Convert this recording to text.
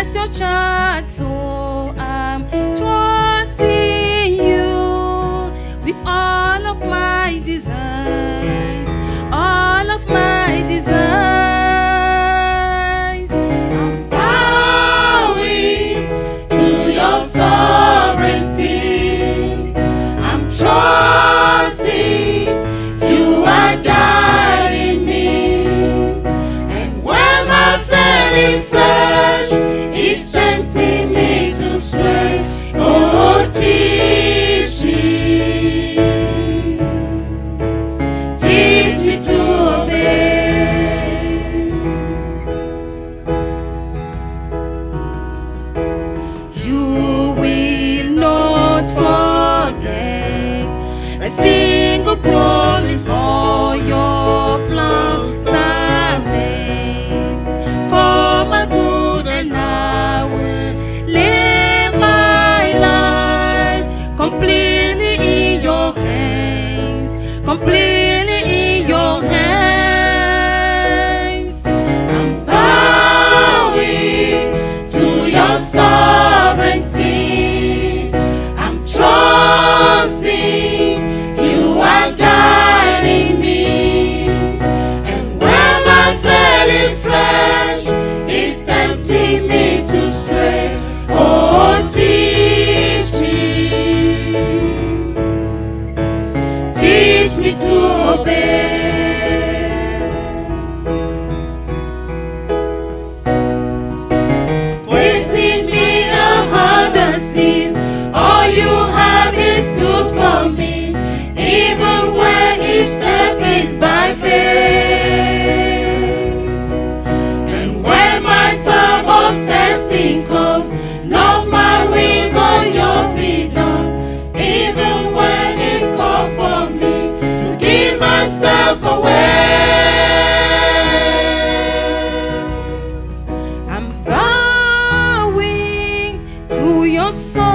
just your child, so I'm trusting you with all of my desires, all of my desires. I'm bowing to your sovereignty. I'm trusting you are guiding me, and when my failing flesh is tempting me to stray, oh, teach me to obey. You will not forget a single promise, all your plans are made for my good, and I will live my life completely in your hands, completely in your hands. I'm bowing to your sovereignty. I'm trusting you are guiding me, and when my failing flesh is tempting me to stray, oh, teach me to obey. Place in me a heart that sees all you have is good for me, even when each step is by faith. And when my time of testing comes, not my will but yours be done, even when it calls for me to give myself away. I'm bowing to your soul.